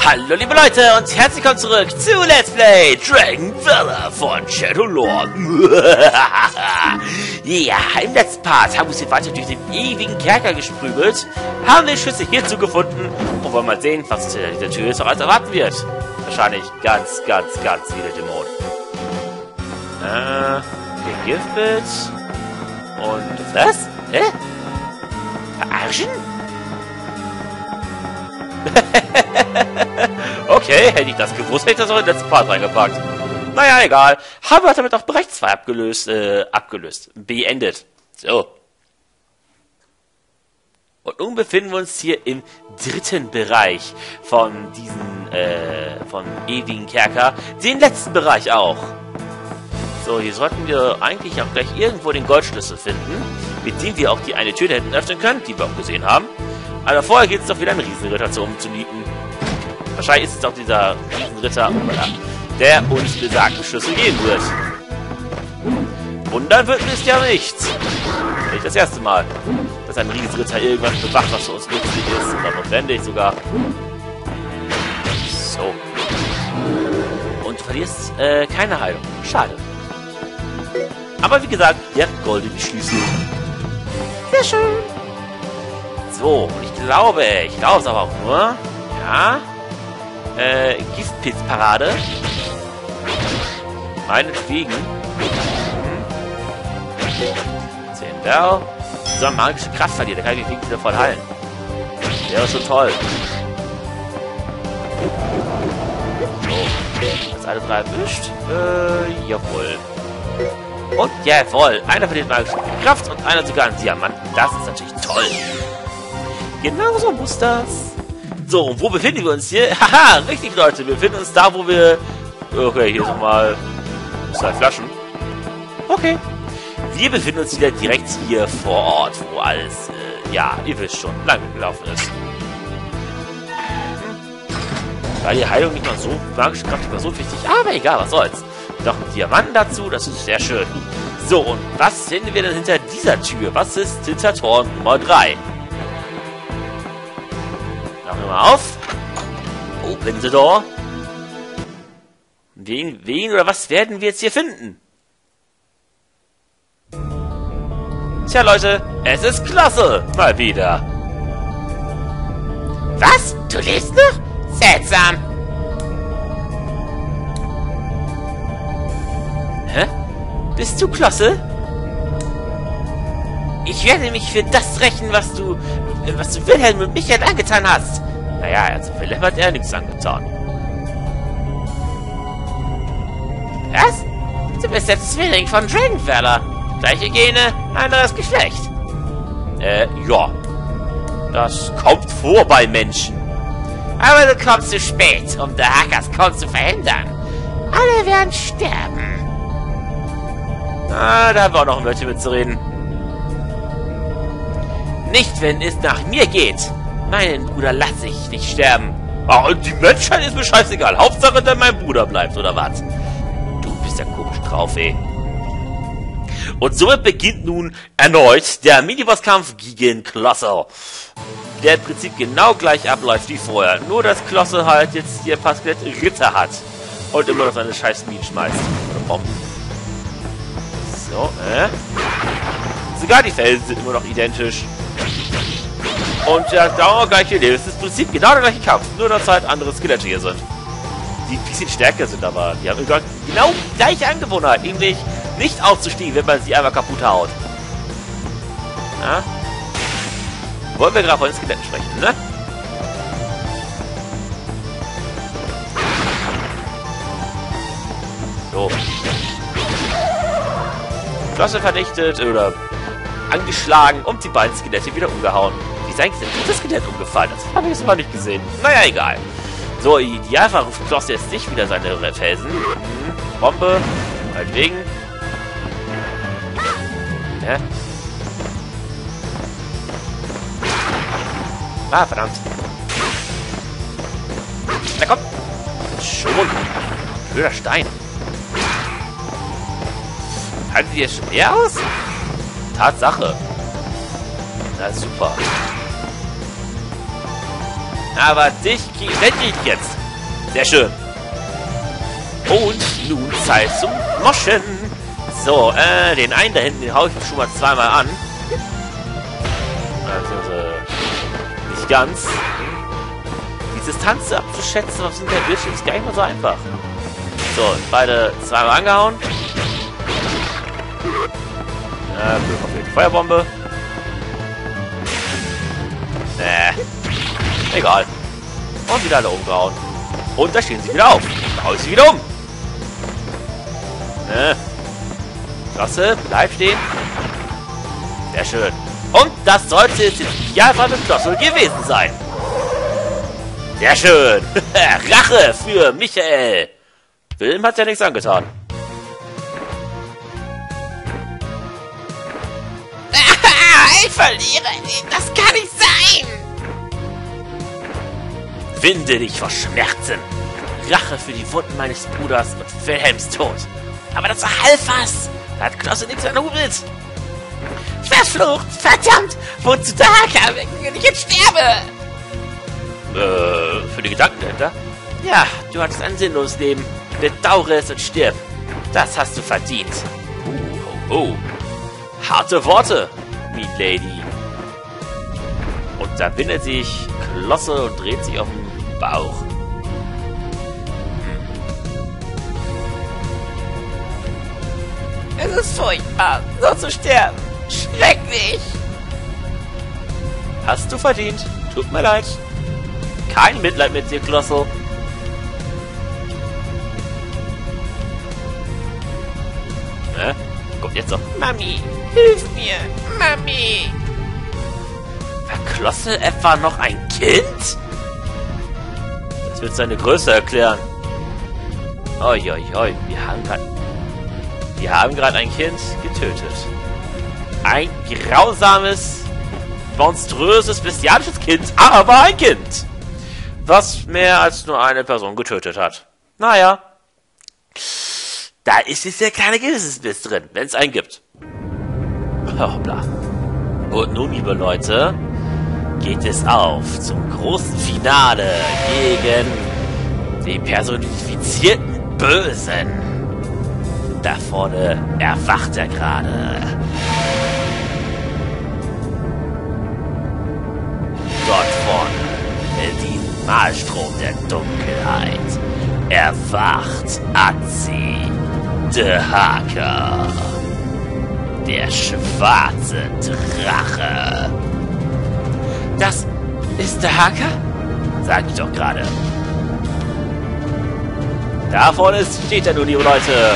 Hallo liebe Leute und herzlich willkommen zurück zu Let's Play Dragon Valor von Shadowlord. Ja, im letzten Part haben wir uns weiter durch den ewigen Kerker gesprügelt, haben die Schlüssel hierzu gefunden und wollen mal sehen, was hinter dieser Tür jetzt noch alles erwarten wird. Wahrscheinlich ganz viele Dämonen. Gegiftet. Und was? Hä? Verarschen? Okay, hätte ich das gewusst, hätte ich das auch in den letzten Part reingepackt. Naja, egal. Haben wir damit auch Bereich 2 abgelöst. Beendet. So. Und nun befinden wir uns hier im dritten Bereich von vom ewigen Kerker. Den letzten Bereich auch. So, hier sollten wir eigentlich auch gleich irgendwo den Goldschlüssel finden, mit dem wir auch die eine Tür da hinten öffnen können, die wir auch gesehen haben. Aber vorher geht es doch wieder einen Riesenritter zu umzunieten. Wahrscheinlich ist es auch dieser Riesenritter, der uns besagten Schlüssel geben wird. Wundern wird es ja nicht. Nicht das erste Mal, dass ein Riesenritter irgendwas bewacht, was für uns nützlich ist oder notwendig sogar. So. Und du verlierst keine Heilung. Schade. Aber wie gesagt, der goldene Schlüssel. Sehr schön. So, und ich glaube es aber auch nur, ja, Giftpilzparade. Meinetwegen. 10 Bell. So eine magische Kraft verliert, da kann ich mich wieder voll heilen. Wäre schon toll. So, jetzt alle drei erwischt. Jawohl. Und jawohl, einer verliert magische Kraft und einer sogar einen Diamanten. Das ist natürlich toll. Genau so muss das. So, und wo befinden wir uns hier? Haha, richtig, Leute. Wir befinden uns da, wo wir... Okay, hier sind mal 2 Flaschen. Okay. Wir befinden uns wieder direkt hier vor Ort, wo alles, ja, ihr wisst schon, lange gelaufen ist. War die Heilung nicht mal so, magische Kraft nicht mal so wichtig, aber egal, was soll's. Noch ein Diamanten dazu, das ist sehr schön. So, und was finden wir denn hinter dieser Tür? Was ist hinter Tor Nummer 3? Machen wir mal auf. Open the door. Wen oder was werden wir jetzt hier finden? Tja, Leute, es ist klasse. Mal wieder. Was? Du lebst noch? Seltsam. Hä? Bist du klasse? Ich werde mich für das rächen, was du Wilhelm und Michael angetan hast. Naja, also Wilhelm hat er nichts angetan. Was? Du bist der Zwilling von Dragon Valor. Gleiche Gene, anderes Geschlecht. Ja. Das kommt vor bei Menschen. Aber du kommst zu spät, um der Hackers kaum zu verhindern. Alle werden sterben. Ah, da haben wir auch noch ein Wörtchen mitzureden. Nicht, wenn es nach mir geht. Meinen Bruder lasse ich nicht sterben. Oh, und die Menschheit ist mir scheißegal. Hauptsache, dass mein Bruder bleibt, oder was? Du bist ja komisch drauf, ey. Und somit beginnt nun erneut der Minibosskampf gegen Klosse. Der im Prinzip genau gleich abläuft wie vorher. Nur, dass Klosse halt jetzt hier fast Ritter hat. Und immer noch seine scheiß Minen schmeißt. Oder Bomben. So, sogar die Felsen sind immer noch identisch. Und ja, dauert gleich hier. Das ist im Prinzip genau der gleiche Kampf. Nur, dass halt andere Skelette hier sind. Die ein bisschen stärker sind, aber die haben genau die gleiche Angewohnheit. Nämlich nicht aufzustehen, wenn man sie einmal kaputt haut. Ja? Wollen wir gerade von den Skeletten sprechen, ne? So. Flosse vernichtet oder angeschlagen und die beiden Skelette wieder umgehauen. Wie ist eigentlich das Skelett umgefallen? Das habe ich jetzt mal nicht gesehen. Naja, egal. So, idealfall ruft Kloss jetzt nicht wieder seine Felsen. Bombe. Meinetwegen. Hä? Ah, verdammt. Na komm. Schon. Blöder Stein. Halten die jetzt schon mehr aus? Tatsache. Na super. Aber dich krieg ich jetzt. Sehr schön. Und nun Zeit zum Moschen. So, den einen da hinten, den hau ich schon mal zweimal an. Also, nicht ganz. Die Distanz abzuschätzen auf dem Bildschirm ist gar nicht mal so einfach. So, beide zweimal angehauen. Ja, Glück auf die Feuerbombe. Egal. Und wieder alle umgehauen. Und da stehen sie wieder auf. Da hau ich sie wieder um. Klasse, bleib stehen. Sehr schön. Und das sollte jetzt im Idealfall mit Flossel gewesen sein. Sehr schön. Rache für Michael. Wilhelm hat ja nichts angetan. Ich verliere. Das kann nicht sein. Winde dich vor Schmerzen. Rache für die Wunden meines Bruders und Wilhelms Tod. Aber das war Halbfass. Da hat Klosse nichts erhobelt. Verflucht. Verdammt. Wozu da, wenn ich jetzt sterbe? Für die Gedanken dahinter? Ja, du hattest ein sinnloses Leben. Bedauere es und stirb. Das hast du verdient. Oh. Harte Worte, Mean Lady. Und da bindet sich Klosse und dreht sich auf den Bauch. Es ist furchtbar, so zu sterben. Schrecklich. Hast du verdient. Tut mir leid. Kein Mitleid mit dir, Klosse. Kommt jetzt noch. Mami, hilf mir. Mami. War Klosse etwa noch ein Kind? Das wird seine Größe erklären. Oi. Wir haben gerade ein Kind getötet. Ein grausames, monströses, bestialisches Kind, aber ein Kind. Was mehr als nur eine Person getötet hat. Naja. Da ist jetzt der kleine Gewissensbiss drin, wenn es einen gibt. Hoppla. Und nun, liebe Leute, geht es auf zum großen Finale gegen den personifizierten Bösen. Da vorne erwacht er gerade. Dort vorne, in diesem Malstrom der Dunkelheit, erwacht Atzi, der Hacker. Der schwarze Drache. Das ist der Hacker? Sag ich doch gerade. Da vorne steht er nun, liebe Leute.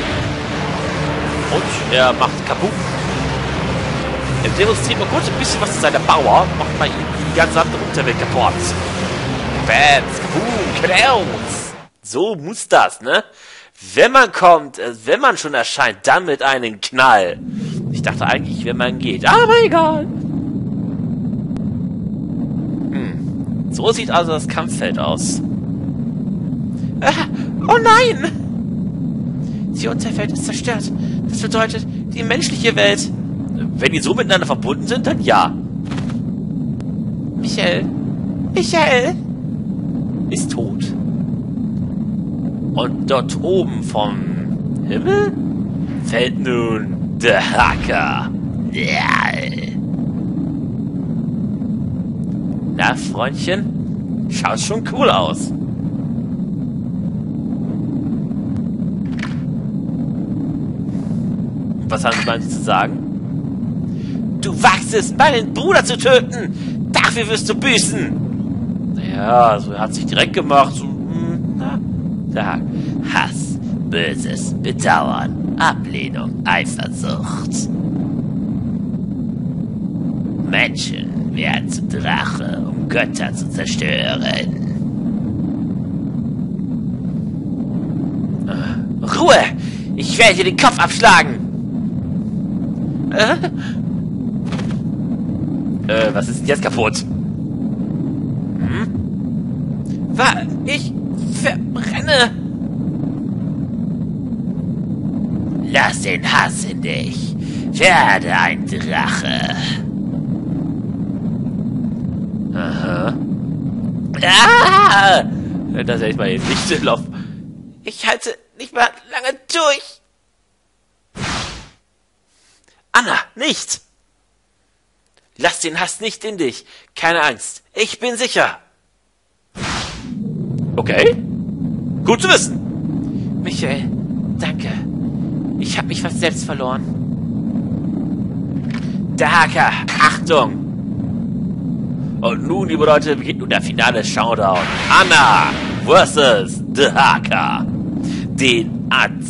Und er macht kaputt. Er demonstriert mal kurz ein bisschen was zu seiner Power. Macht mal die ganze andere Unterwelt kaputt. Bams, kaputt, Klaus. So muss das, ne? Wenn man kommt, wenn man schon erscheint, dann mit einem Knall. Ich dachte eigentlich, wenn man geht. Aber egal. So sieht also das Kampffeld aus. Oh nein! Die Unterwelt ist zerstört. Das bedeutet, die menschliche Welt. Wenn die so miteinander verbunden sind, dann ja. Michael ist tot. Und dort oben vom Himmel fällt nun der Hacker. Na, Freundchen, schaut schon cool aus. Was haben Sie mal zu sagen? Du wagst es, meinen Bruder zu töten! Dafür wirst du büßen! Naja, so er hat sich direkt gemacht. So, Hass, Böses, Bedauern, Ablehnung, Eifersucht. Menschen werden zu Drache, um Götter zu zerstören. Ruhe! Ich werde dir den Kopf abschlagen! Was ist jetzt kaputt? Ich verbrenne. Lass den Hass in dich. Werde ein Drache. Aha. Ah! Das hätte ich mal jetzt nicht im Lauf. Ich halte nicht mehr lange durch. Anna, nicht! Lass den Hass nicht in dich. Keine Angst. Ich bin sicher. Okay. Gut zu wissen. Michael, danke. Ich habe mich fast selbst verloren. Der Haker, Achtung! Und nun, liebe Leute, beginnt nun der finale Showdown. Anna versus The Haker. Den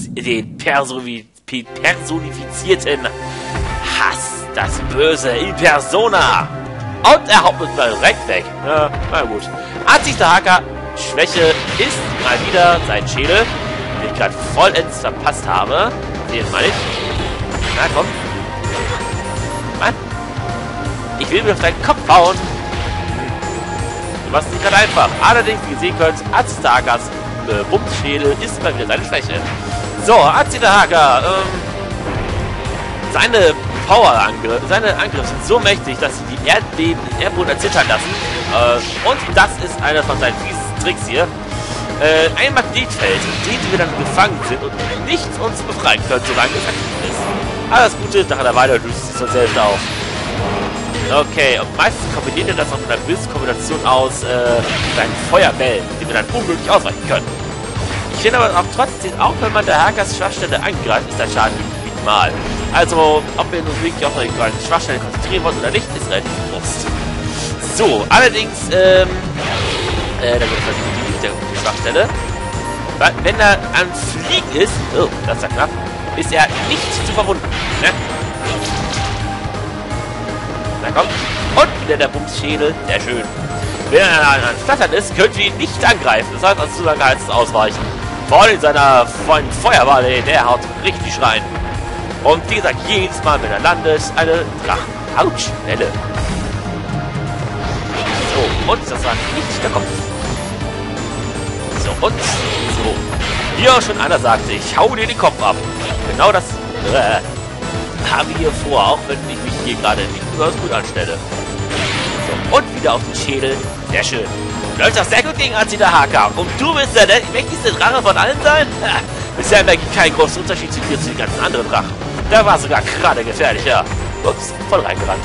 personifizierten Hass. Das Böse in Persona. Und er haut uns mal direkt weg. Ja, na gut. Anzig der Haker. Schwäche ist mal wieder sein Schädel, den ich gerade vollends verpasst habe. Den mal nicht. Na komm. Mann. Ich will mir auf deinen Kopf hauen. Du machst es nicht gerade einfach. Allerdings, wie ihr sehen könnt, Anzig der Hakers Bumsschädel ist mal wieder seine Schwäche. So, Anzig der Haker. Seine Angriffe sind so mächtig, dass sie die Erdbeben den Erdboden erzittern lassen. Und das ist einer von seinen fiesesten Tricks hier. Ein Magnetfeld, in dem wir dann gefangen sind und nichts uns befreien können, solange es aktiv ist. Aber das Gute ist, nach einer Weile löst es sich von selbst auf. Okay, und meistens kombiniert er das noch mit einer gewissen Kombination aus seinen Feuerbällen, die wir dann unmöglich ausweichen können. Ich finde aber auch trotzdem, auch wenn man der Hakers Schwachstelle angreift, ist der Schaden minimal. Also, ob wir nun wirklich auf eine Schwachstelle konzentrieren wollen oder nicht, ist relativ bewusst. So, allerdings, da gibt es die Schwachstelle. Wenn er am Fliegen ist, oh, das ist ja knapp, ist er nicht zu verwunden. Ne? Na komm. Und wieder der Bumsschädel, sehr schön. Wenn er an Flattern ist, könnt ihr ihn nicht angreifen. Das heißt, also zu lange heißt es ausweichen. Vor allem in seiner Feuerball, der haut richtig rein. Und wie gesagt, jedes Mal, wenn er landet, eine Drachenhautschnelle. So, und das war nicht der Kopf. So, und so. Wie auch schon einer sagte, ich hau dir den Kopf ab. Genau das haben wir hier vor, auch wenn ich mich hier gerade nicht besonders gut anstelle. So, und wieder auf den Schädel. Sehr schön. Läuft das sehr gut gegen Anzig der Haker. Und du willst der mächtigste Drache von allen sein? Ha, bisher merke ich keinen großen Unterschied zu dir zu den ganzen anderen Drachen. Der war sogar gerade gefährlicher. Ups, voll reingerannt.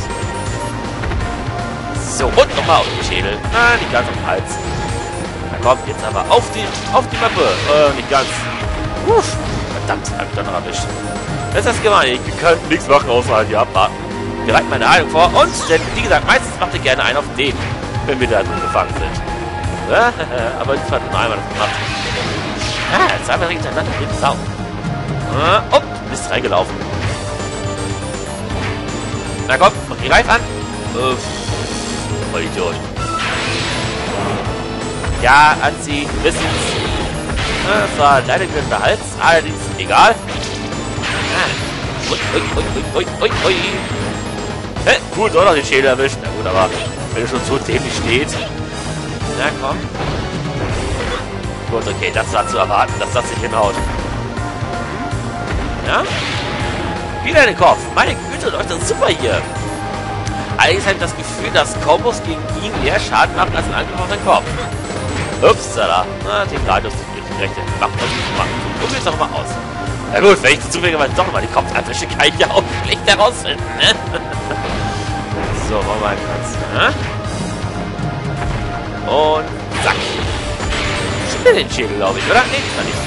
So, und nochmal auf den Schädel. Na, nicht ganz auf den Hals. Na komm, jetzt aber auf die Mappe. Nicht ganz. Uff, verdammt, hab ich doch noch erwischt. Das ist das gemein. Wir könnten nichts machen, außer halt hier abwarten. Wir reiten meine Heilung vor. Und, denn, wie gesagt, meistens macht ihr gerne einen auf den, wenn wir da drin gefangen sind. Ja, aber jetzt hat nur einmal das gemacht. Ah, zweimal hintereinander drin Sau. Und bist reingelaufen. Na komm, mach die Reif an. Voll Idiot. Ja, Anzi, du bist es. Das war leider wieder der Hals, allerdings egal. Ui. Cool, doch noch den Schädel erwischt. Na gut, aber wenn er schon so dämlich steht. Na komm. Gut, okay, das war zu erwarten, dass das sich hinhaut. Ja? Wieder in den Kopf. Meine Güte, läuft das super hier. Allerdings habe ich das Gefühl, dass Kombos gegen ihn mehr Schaden machen als ein Angriff auf den Kopf. Upsala. Na, den Radius ist recht. Machen. Probier es doch mal aus. Na gut, wenn ich zufälligerweise doch mal den Kopf erwische, kann ich ja auch schlecht herausfinden, ne? So, machen wir mal ganz. Ne? Und zack. Schnell den Schädel, glaube ich, oder? Nee, das war nicht.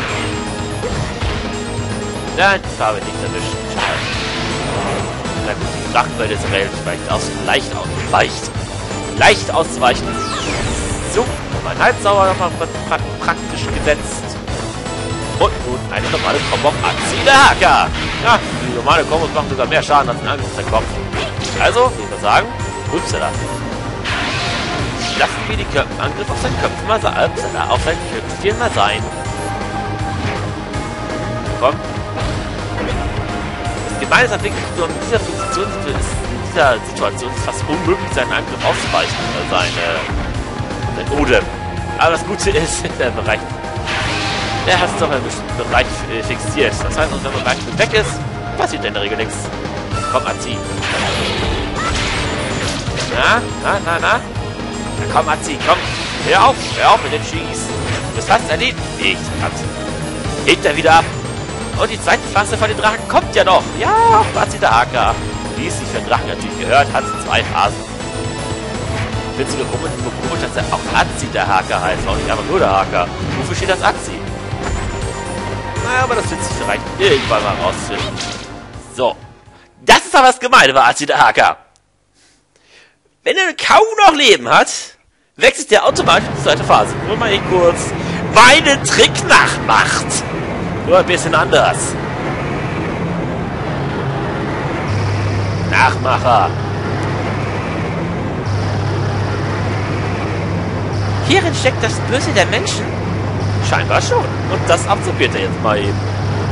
Nein, das habe ich nicht erwischt. Schade. Na gut, die Drachenwelle ist relativ leicht auszuweichen. So, mein Halbsauer nochmal praktisch gesetzt. Und nun eine normale Combo auf Anzig der Haker. Ja, die normale Kombos machen sogar mehr Schaden als ein Angriff auf den Kopf. Also, wie wir sagen, upsala. Lassen wir die Angriff auf seinen Köpfen mal sein. Auf seinen Köpfchen mal sein. Komm. Das Gemeine ist wirklich nur in dieser Situation ist es fast unmöglich, seinen Angriff auszuweichen. Sein Odem. Aber das Gute ist, der Bereich. Der hat es doch einen bestimmten Bereich fixiert. Das heißt, wenn der Bereich weg ist, passiert in der Regel nichts. Komm, Anzi. Na? Na, komm, Anzi, komm. hör auf mit dem Schieß. Du bist fast erledigt. Hebt er wieder ab. Und die zweite Pflanze von den Drachen kommt ja noch. Ja, Azidahaka. Wie es sich für den Drachen natürlich gehört, hat sie 2 Phasen. Ich finde es sogar komisch, dass er auch Azidahaka heißt, auch nicht einfach nur der Haka. Wofür steht das Azi? Naja, aber das wird sich vielleicht irgendwann mal rausfinden. So. Das ist aber das Gemeine bei Azidahaka. Wenn er kaum noch Leben hat, wechselt er automatisch in die zweite Phase. Nur mal eben kurz meinen Trick nachmacht. Nur ein bisschen anders. Nachmacher. Hierin steckt das Böse der Menschen? Scheinbar schon. Und das absorbiert er jetzt mal eben.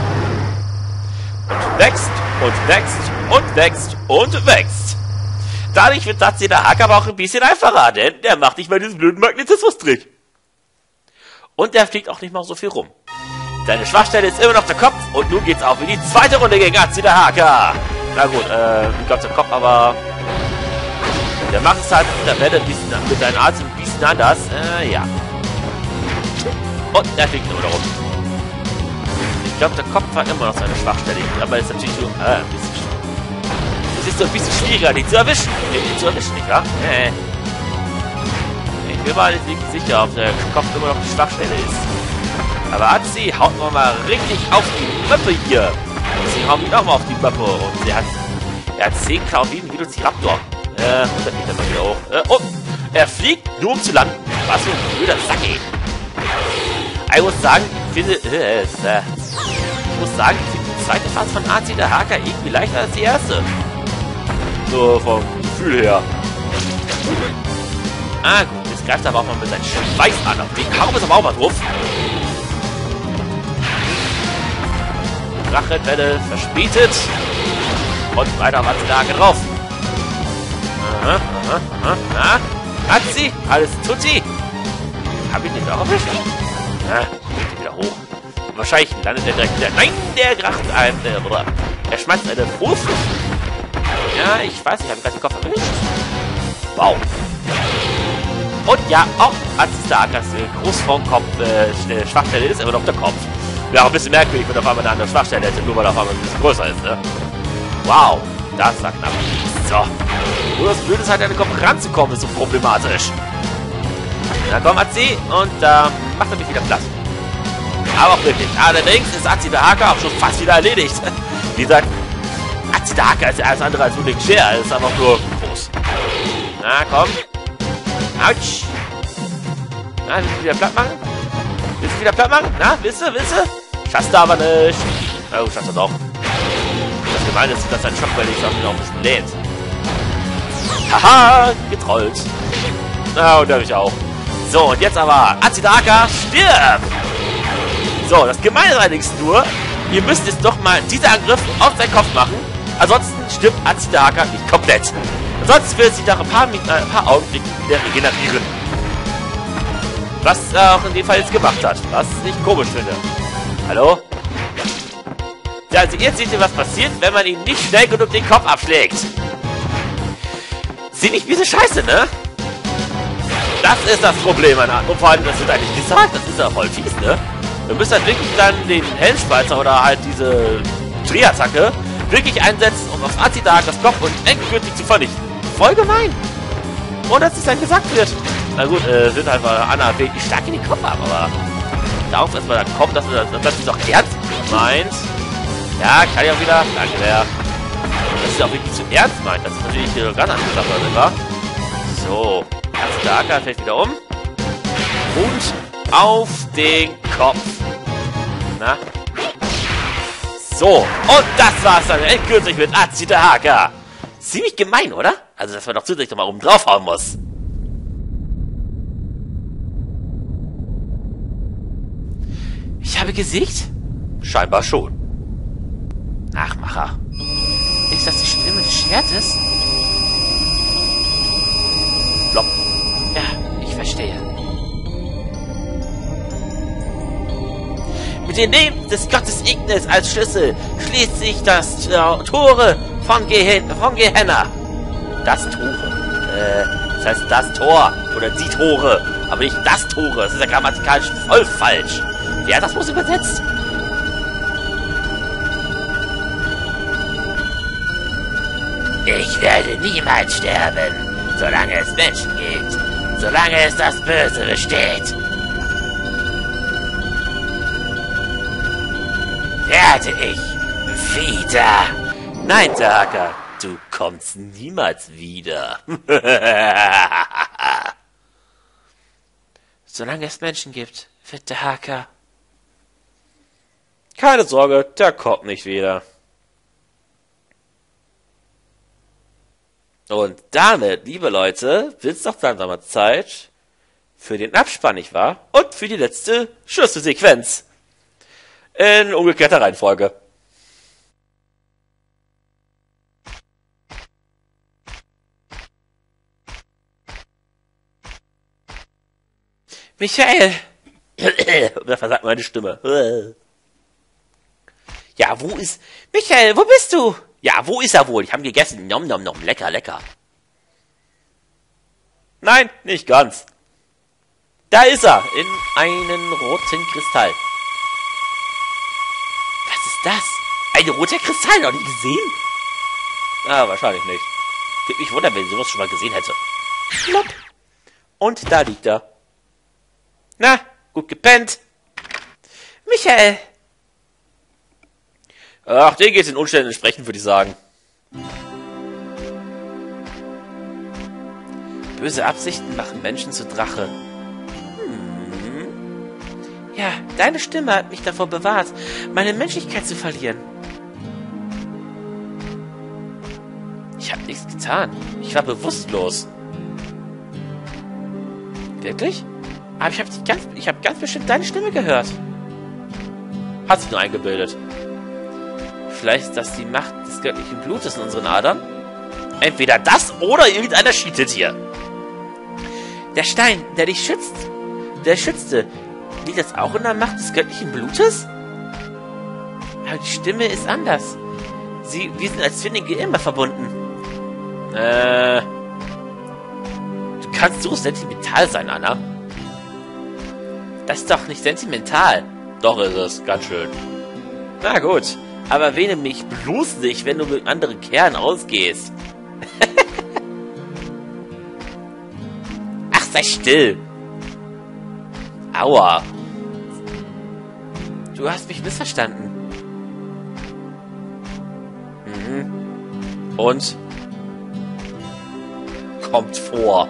Und wächst, und wächst, und wächst, und wächst. Dadurch wird Azidahaka aber auch ein bisschen einfacher, denn der macht nicht mehr diesen blöden Magnetismus-Trick. Und der fliegt auch nicht mal so viel rum. Seine Schwachstelle ist immer noch der Kopf und nun geht's auch in die zweite Runde gegen Azidahaka. Na gut, ich glaube der Kopf, aber der macht es halt mit der Welle mit seinen Arzt ein bisschen anders. Ja. Und er fliegt nur rum. Ich glaube, der Kopf war immer noch seine Schwachstelle. Aber ist natürlich so ein bisschen. Es ist so ein bisschen schwieriger, die zu erwischen. Die zu erwischen, nicht wahr? Ich bin mal nicht sicher, ob der Kopf immer noch die Schwachstelle ist. Aber Azi haut mal richtig auf die Möppe hier. Und sie hauen ihn auch mal auf die Möppe. Und er hat 10 Klauen wie ein Velociraptor. Und dann fliegt er mal wieder hoch. Und er fliegt nur um zu landen. Was für ein blöder Sack, ey. Ich muss sagen, ich finde die zweite Phase von Azidahaka irgendwie leichter als die erste. So vom Gefühl her. Ah gut, jetzt greift er aber auch mal mit seinem Schweiß an. Auf den kaum ist aber auch mal drauf. Drachenwelle verspätet. Und weiter auf Azidahaka drauf. Azi, alles Tutti. Hab ich nicht auch erwischt? Geht wieder hoch. Und wahrscheinlich landet er direkt wieder. Nein, der kracht ein. Er schmeißt eine Fußflucht. Ja, ich weiß nicht, ich habe gerade den Kopf erwischt. Wow. Und ja, auch Azidahakas Großformkopf Schwachstelle ist immer noch der Kopf. Wäre auch ein bisschen merkwürdig, wenn auf einmal eine andere Schwachstelle hätte, nur weil er auf einmal ein bisschen größer ist, ne? Wow, das sagt knapp. So. Nur das Blöde ist halt, an den Kopf ranzukommen, ist so problematisch. Na komm, Azi, und macht er mich wieder platt. Aber auch wirklich. Allerdings ist Azidahaka auch schon fast wieder erledigt. Wie gesagt, Azidahaka ist ja alles andere als nur ein Share. Er ist einfach nur groß. Na komm. Autsch. Na, willst du wieder platt machen? Willst du wieder platt machen? Na, willst du? Schaffst du aber nicht. Na gut, schaffst du doch. Das Gemeine ist, dass sein Schockwelle auch wieder ein bisschen lädt. Haha, getrollt. Na, und ich auch. So, und jetzt aber Azidahaka stirbt! So, das Gemeine ist allerdings nur, ihr müsst jetzt doch mal diesen Angriff auf seinen Kopf machen. Ansonsten stirbt Azidahaka nicht komplett. Ansonsten wird sich nach ein paar Augenblicken wieder regenerieren. Was er auch in dem Fall jetzt gemacht hat. Was ich komisch finde. Hallo? Ja, also jetzt seht ihr, was passiert, wenn man ihm nicht schnell genug den Kopf abschlägt. Sieht nicht wie diese Scheiße, ne? Das ist das Problem, und vor allem, das wird eigentlich gesagt, das ist ja voll fies, ne? Du müsst halt wirklich dann den Helmspalzer oder halt diese Drehattacke wirklich einsetzen, um auf Azidahakas Kopf und endgültig zu vernichten. Voll gemein. Und dass es dann gesagt wird. Na gut, sind halt mal Anna wirklich stark in den Kopf ab, aber darauf erstmal dann kommt, dass es auch ernst meint. Ja, kann ich auch wieder. Danke sehr. Dass es auch wirklich zu ernst meint. Das ist natürlich eine ganz andere Sache, wa? So. Azidahaka fällt wieder um. Und auf den Kopf. Na? So. Und das war's dann endgültig mit Azidahaka. Ziemlich gemein, oder? Also, dass man doch zusätzlich noch mal oben draufhauen muss. Ich habe gesiegt? Scheinbar schon. Nachmacher. Ist das die Stimme des Schwertes? Blopp. Ja, ich verstehe. Mit dem Namen des Gottes Ignis als Schlüssel schließt sich das Tore von Gehenna. Das Tore. Das heißt das Tor oder die Tore Aber nicht das Tore. Das ist ja grammatikalisch voll falsch. Wer hat das bloß übersetzt? Ich werde niemals sterben, solange es Menschen gibt, solange es das Böse besteht. Werde ich wieder. Nein, Tahaka, du kommst niemals wieder. Solange es Menschen gibt, wird Tahaka. Keine Sorge, der kommt nicht wieder. Und damit, liebe Leute, wird's doch langsam mal Zeit für den Abspann, nicht wahr? Und für die letzte Schlüsselsequenz. In umgekehrter Reihenfolge. Michael! Da versagt meine Stimme. Ja, wo ist... Michael, wo bist du? Ja, wo ist er wohl? Ich habe gegessen. Nom, nom, nom. Lecker, lecker. Nein, nicht ganz. Da ist er. In einen roten Kristall. Was ist das? Ein roter Kristall, noch nie gesehen? Ah, wahrscheinlich nicht. Würde mich wundern, wenn ich sowas schon mal gesehen hätte. Plopp. Und da liegt er. Na, gut gepennt. Michael! Ach, der geht den Umständen entsprechend, würde ich sagen. Böse Absichten machen Menschen zu Drache. Ja, deine Stimme hat mich davor bewahrt, meine Menschlichkeit zu verlieren. Ich habe nichts getan. Ich war bewusstlos. Wirklich? Aber ich hab ganz bestimmt deine Stimme gehört. Hat sich nur eingebildet. Vielleicht ist das die Macht des göttlichen Blutes in unseren Adern? Entweder das oder irgendeiner cheatet hier. Der Stein, der dich schützt, der schützte, liegt das auch in der Macht des göttlichen Blutes? Aber die Stimme ist anders. Wir sind als Zwillinge immer verbunden. Du kannst so sentimental sein, Anna. Das ist doch nicht sentimental. Doch ist es, ganz schön. Na gut, aber erwähne mich bloß nicht, wenn du mit anderen Kerlen ausgehst. Ach, sei still. Aua. Du hast mich missverstanden. Und? Kommt vor.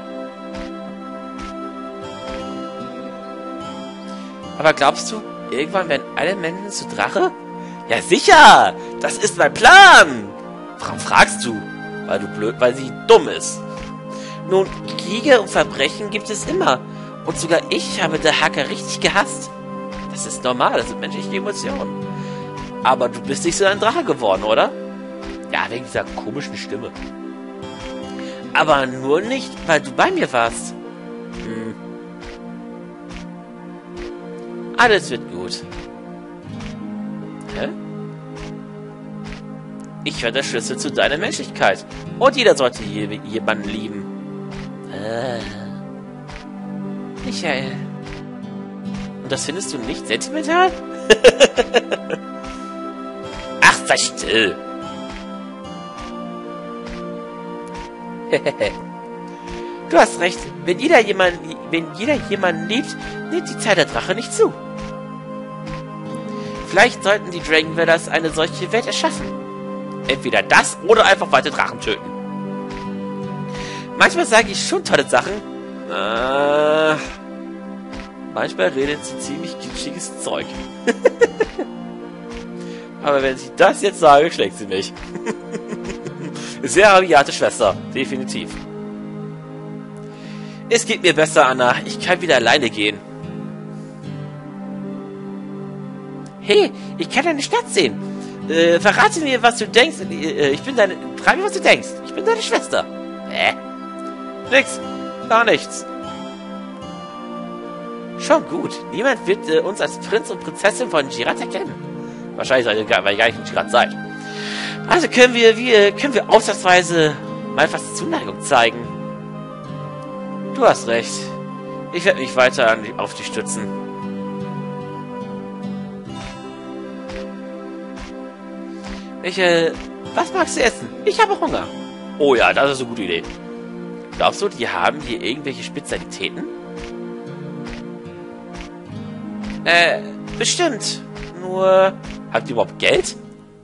Aber glaubst du, irgendwann werden alle Menschen zu Drache? Ja sicher! Das ist mein Plan! Warum fragst du? Weil sie dumm ist. Nun, Kriege und Verbrechen gibt es immer. Und sogar ich habe Tahaka richtig gehasst. Das ist normal, das sind menschliche Emotionen. Aber du bist nicht so ein Drache geworden, oder? Ja, wegen dieser komischen Stimme. Aber nur nicht, weil du bei mir warst. Alles wird gut. Hä? Ich war der Schlüssel zu deiner Menschlichkeit. Und jeder sollte jemanden lieben. Michael. Und das findest du nicht sentimental? Ach, sei still. Du hast recht. Wenn jeder jemanden liebt, nimmt die Zeit der Drache nicht zu. Vielleicht sollten die Dragonwellers eine solche Welt erschaffen. Entweder das oder einfach weiter Drachen töten. Manchmal sage ich schon tolle Sachen. Manchmal redet sie ziemlich kitschiges Zeug. Aber wenn ich das jetzt sage, schlägt sie mich. Sehr rabiate Schwester, definitiv. Es geht mir besser, Anna. Ich kann wieder alleine gehen. Hey, ich kann deine Stadt sehen. Verrate mir, was du denkst. Frag mir, was du denkst. Ich bin deine Schwester. Nix. Gar nichts. Schon gut. Niemand wird uns als Prinz und Prinzessin von Girat erkennen. Wahrscheinlich, weil ihr gar nicht in Girat seid. Also können wir ausnahmsweise mal etwas Zuneigung zeigen. Du hast recht. Ich werde mich weiter auf die stützen. Was magst du essen? Ich habe Hunger. Oh ja, das ist eine gute Idee. Glaubst du, die haben hier irgendwelche Spezialitäten? Bestimmt. Nur, habt ihr überhaupt Geld?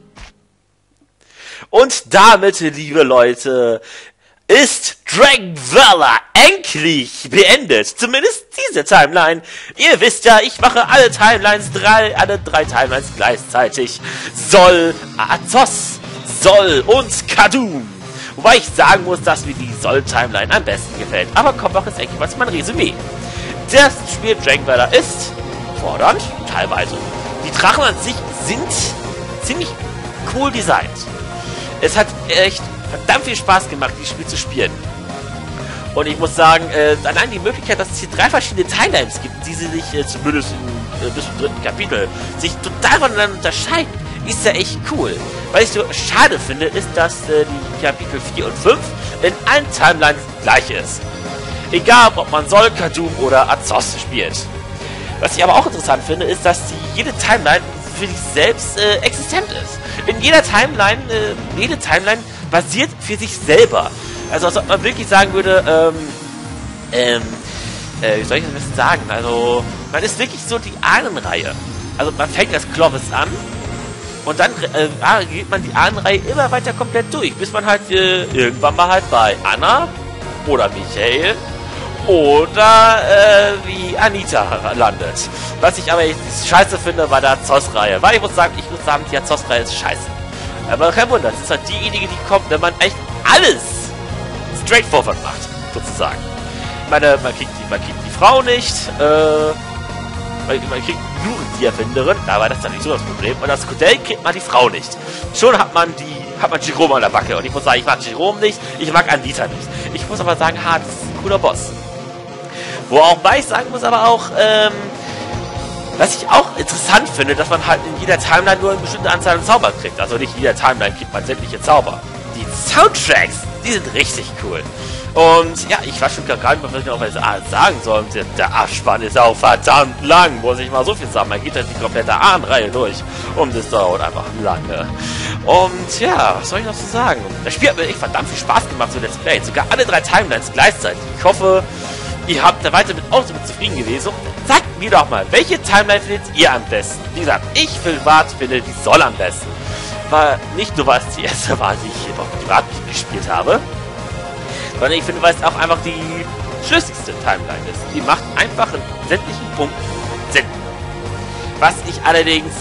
Und damit, liebe Leute, ist Dragon Valor endlich beendet. Zumindest diese Timeline. Ihr wisst ja, ich mache alle drei Timelines gleichzeitig. Sol, Azos, Sol und Kadum. Wobei ich sagen muss, dass mir die Sol-Timeline am besten gefällt. Aber kommt auch jetzt endlich mal zu meinem Resümee. Das Spiel Dragon Valor ist fordernd, teilweise. Die Drachen an sich sind ziemlich cool designt. Es hat echt verdammt viel Spaß gemacht, dieses Spiel zu spielen. Und ich muss sagen, allein die Möglichkeit, dass es hier 3 verschiedene Timelines gibt, die sie sich zumindest bis zum 3. Kapitel sich total voneinander unterscheiden, ist ja echt cool. Was ich so schade finde, ist, dass die Kapitel 4 und 5 in allen Timelines gleich ist. Egal, ob man Sol, Kadum oder Azos spielt. Was ich aber auch interessant finde, ist, dass jede Timeline für sich selbst existent ist. In jeder Timeline, jede Timeline basiert für sich selber. Also als ob man wirklich sagen würde, wie soll ich das jetzt sagen? Also, man ist wirklich so die Ahnenreihe. Also man fängt als Clovis an und dann geht man die Ahnenreihe immer weiter komplett durch, bis man halt irgendwann mal halt bei Anna oder Michael oder wie Anita landet. Was ich aber scheiße finde bei der Azos-Reihe. Weil ich muss sagen, die Azos-Reihe ist scheiße. Aber kein Wunder, das ist halt diejenige, die kommt, wenn man echt alles straightforward macht, sozusagen. Man kriegt die Frau nicht, man kriegt nur die Erfinderin, aber das ist dann nicht so das Problem. Und als Kodell kriegt man die Frau nicht. Schon hat man Jerome an der Backe. Und ich muss sagen, ich mag Jerome nicht, ich mag Anita nicht. Ich muss aber sagen, das ist ein cooler Boss. Wobei ich sagen muss aber auch, was ich auch interessant finde, dass man halt in jeder Timeline nur eine bestimmte Anzahl an Zaubern kriegt. Also nicht in jeder Timeline kriegt man sämtliche Zauber. Die Soundtracks, die sind richtig cool. Und ja, ich weiß schon gar nicht mehr, was ich noch sagen soll. Der Abspann ist auch verdammt lang, muss ich mal so viel sagen. Man geht halt die komplette Ahnenreihe durch. Und das dauert einfach lange. Und ja, was soll ich noch so sagen? Das Spiel hat mir echt verdammt viel Spaß gemacht, so Let's Play. Sogar alle 3 Timelines gleichzeitig. Ich hoffe, ihr habt da weiter auch so mit zufrieden gewesen. Sagt mir doch mal, welche Timeline findet ihr am besten? Wie gesagt, ich finde die Sol am besten. War nicht nur, weil es die erste war, die ich auf privat gespielt habe, sondern ich finde, weil es auch einfach die schlüssigste Timeline ist. Die macht einfach in sämtlichen Punkten Sinn. Was ich allerdings,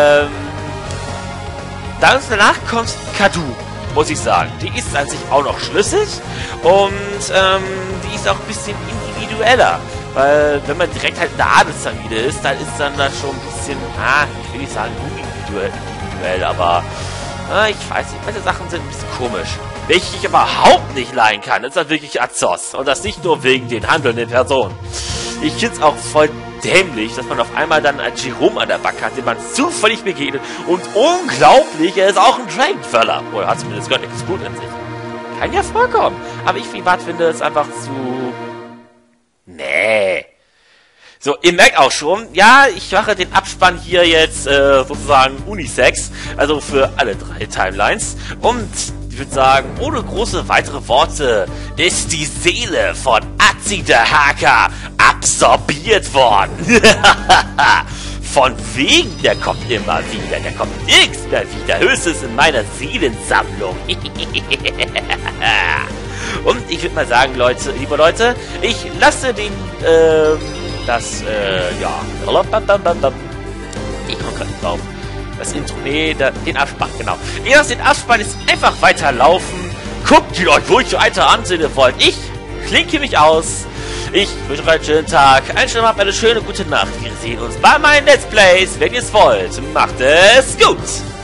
danach kommt Kadum, muss ich sagen. Die ist an sich auch noch schlüssig und die ist auch ein bisschen individueller. Weil, wenn man direkt halt in der Adelsfamilie ist, dann ist dann da schon ein bisschen, ich will nicht sagen individuell, aber ich weiß nicht, manche Sachen sind ein bisschen komisch. Welche ich überhaupt nicht leihen kann, ist dann wirklich Azos. Und das nicht nur wegen den handelnden Personen. Ich finde es auch voll dämlich, dass man auf einmal dann einen Jerome an der Backe hat, dem man zufällig begegnet. Und unglaublich, er ist auch ein Dragonfeller. Oder hat zumindest göttliches Blut in sich. Kann ja vorkommen. Aber ich privat finde es einfach zu... Nee. So, ihr merkt auch schon, ja, ich mache den Abspann hier jetzt sozusagen Unisex, also für alle 3 Timelines. Und ich würde sagen, ohne große weitere Worte ist die Seele von Azi der Hacker absorbiert worden. Von wegen, der kommt immer wieder, der kommt nirgends mehr wieder, höchstens in meiner Seelensammlung. Und ich würde mal sagen, liebe Leute, ich lasse den, ich komme gerade nicht drauf. Das Intro, den Abspann, genau. Ich lasse den Abspann jetzt einfach weiterlaufen. Guckt ihn euch ruhig weiter an, wenn ihr wollt. Ich klinke mich aus. Ich wünsche euch einen schönen Tag, einen schönen Abend, eine schöne gute Nacht. Wir sehen uns bei meinen Let's Plays, wenn ihr es wollt. Macht es gut!